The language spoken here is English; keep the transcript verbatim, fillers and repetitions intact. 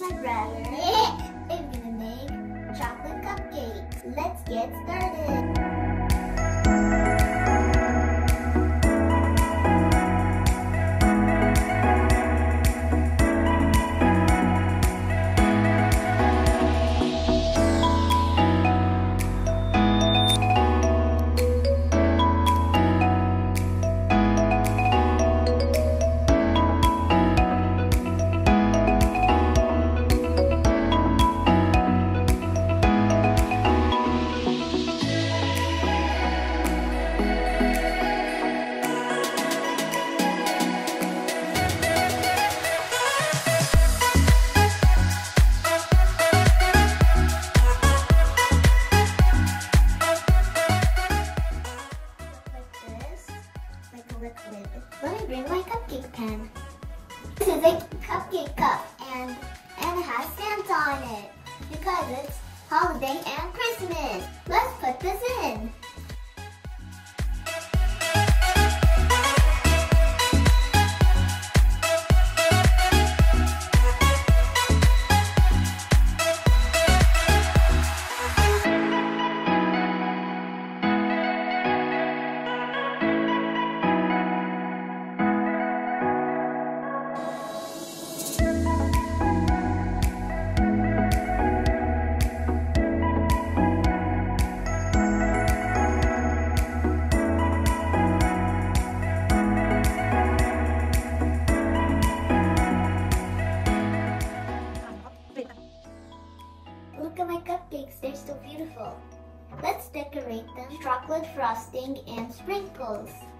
my brother. I'm gonna make chocolate cupcakes. Let's get started. Liquid. Let me bring my cupcake pan. This is a cupcake cup and and it has Santa on it because it's holiday and Christmas. Let's put this in. Look at my cupcakes, they're so beautiful. Let's decorate them with chocolate frosting and sprinkles.